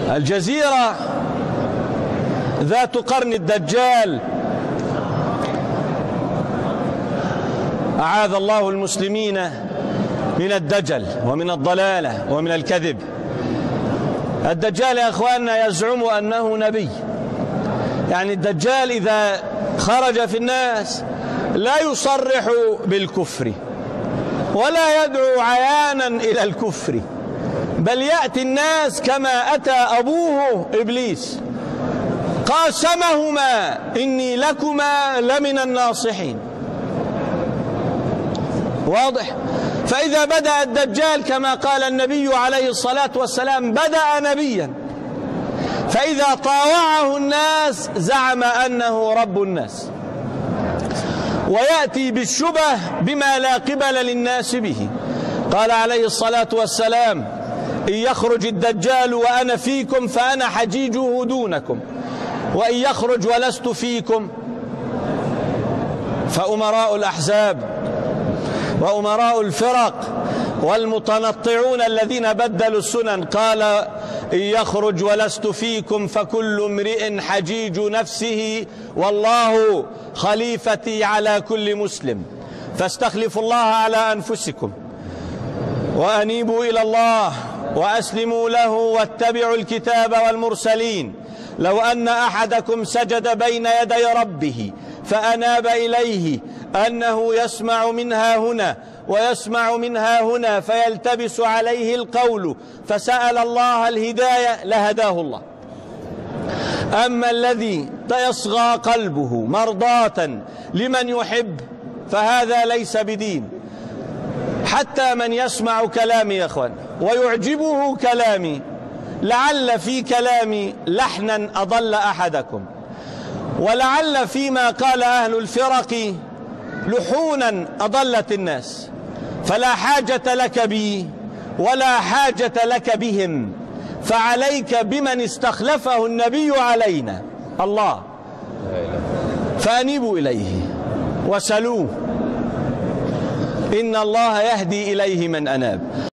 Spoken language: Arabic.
الجزيرة ذات قرن الدجال أعاذ الله المسلمين من الدجل ومن الضلالة ومن الكذب. الدجال يا أخواننا يزعم أنه نبي، يعني الدجال إذا خرج في الناس لا يصرح بالكفر ولا يدعو عيانا إلى الكفر، بل يأتي الناس كما أتى أبوه إبليس، قاسمهما إني لكما لمن الناصحين. واضح؟ فإذا بدأ الدجال كما قال النبي عليه الصلاة والسلام بدأ نبيا، فإذا طاوعه الناس زعم أنه رب الناس، ويأتي بالشبه بما لا قبل للناس به. قال عليه الصلاة والسلام: إن يخرج الدجال وأنا فيكم فأنا حجيجه دونكم، وإن يخرج ولست فيكم فأمراء الأحزاب وأمراء الفرق والمتنطعون الذين بدلوا السنن. قال: إن يخرج ولست فيكم فكل امرئ حجيج نفسه والله خليفتي على كل مسلم، فاستخلفوا الله على أنفسكم وأنيبوا إلى الله وأسلموا له واتبعوا الكتاب والمرسلين. لو أن أحدكم سجد بين يدي ربه فأناب إليه أنه يسمع منها هنا ويسمع منها هنا فيلتبس عليه القول فسأل الله الهداية لهداه الله. أما الذي يصغى قلبه مرضاة لمن يحب فهذا ليس بدين. حتى من يسمع كلامي يا أخوان ويعجبه كلامي لعل في كلامي لحنا أضل أحدكم، ولعل فيما قال أهل الفرق لحونا أضلت الناس، فلا حاجة لك بي ولا حاجة لك بهم، فعليك بمن استخلفه النبي علينا الله، فأنيبوا إليه وسلوه إن الله يهدي إليه من أناب.